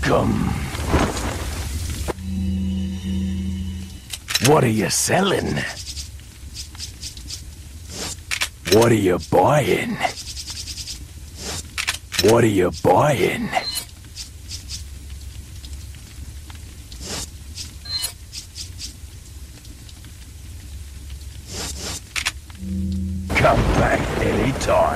Welcome. What are you selling? What are you buying? What are you buying? Come back anytime.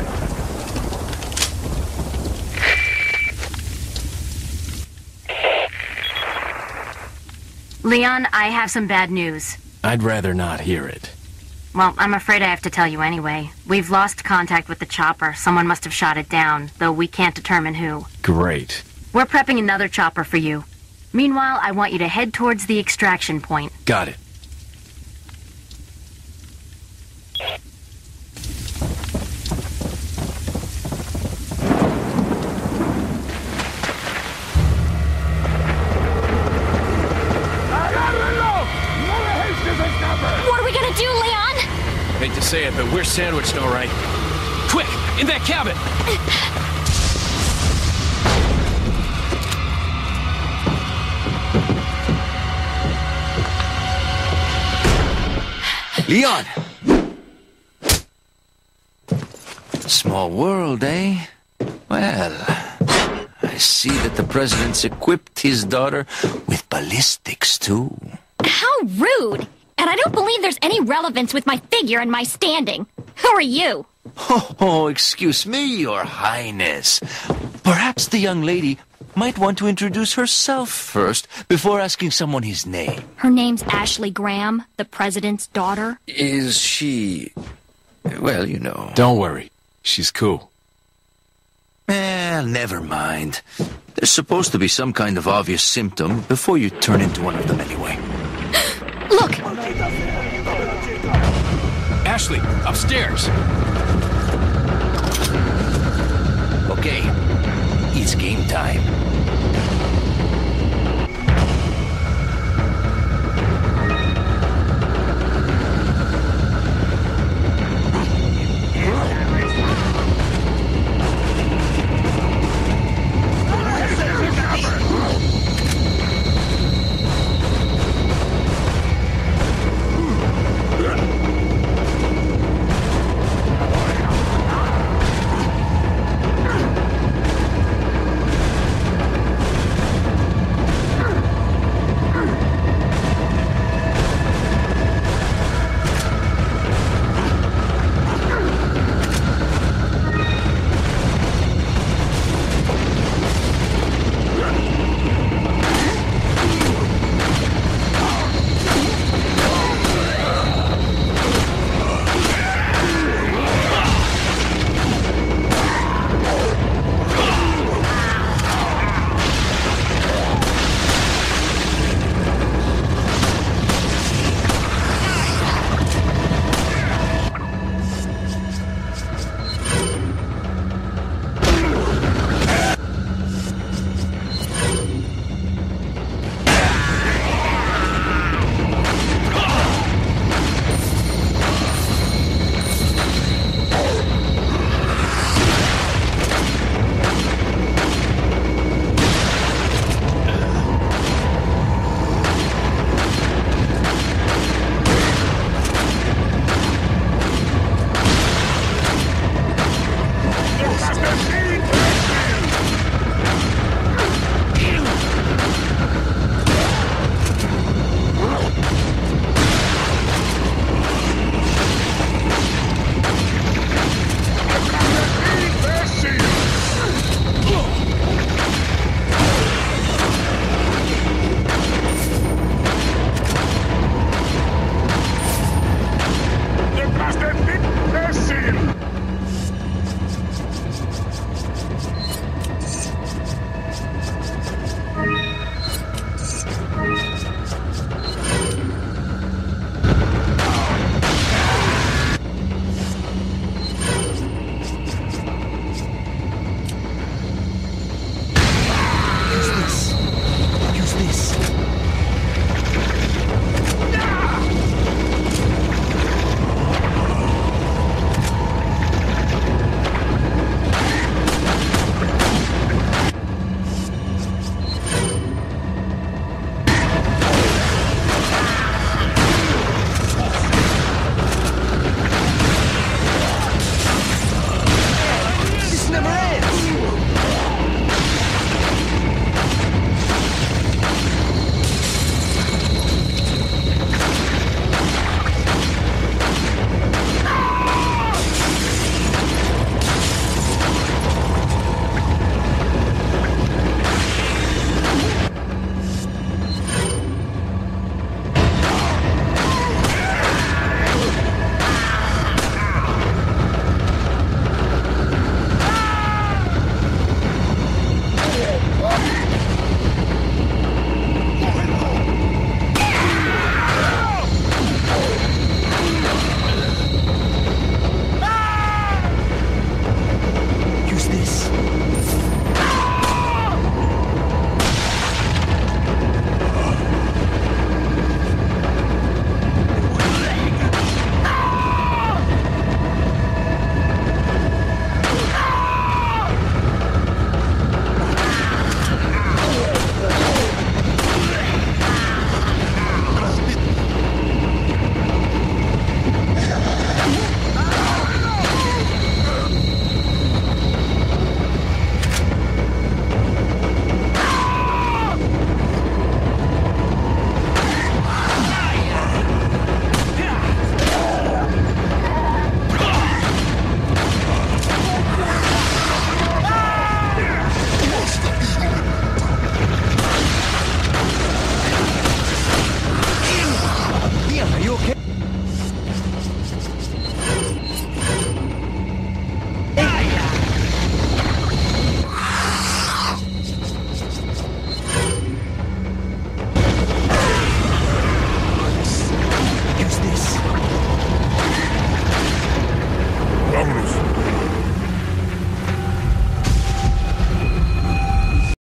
Leon, I have some bad news. I'd rather not hear it. Well, I'm afraid I have to tell you anyway. We've lost contact with the chopper. Someone must have shot it down, though we can't determine who. Great. We're prepping another chopper for you. Meanwhile, I want you to head towards the extraction point. Got it. What are we gonna do, Leon? Hate to say it, but we're sandwiched all right. Quick, in that cabin! Leon! Small world, eh? Well, I see that the president's equipped his daughter with ballistics, too. How rude! And I don't believe there's any relevance with my figure and my standing. Who are you? Oh, excuse me, Your Highness. Perhaps the young lady might want to introduce herself first before asking someone his name. Her name's Ashley Graham, the president's daughter. Is she... well, you know... Don't worry. She's cool. Never mind. There's supposed to be some kind of obvious symptom before you turn into one of them anyway. Look! Ashley, upstairs! Okay, it's game time.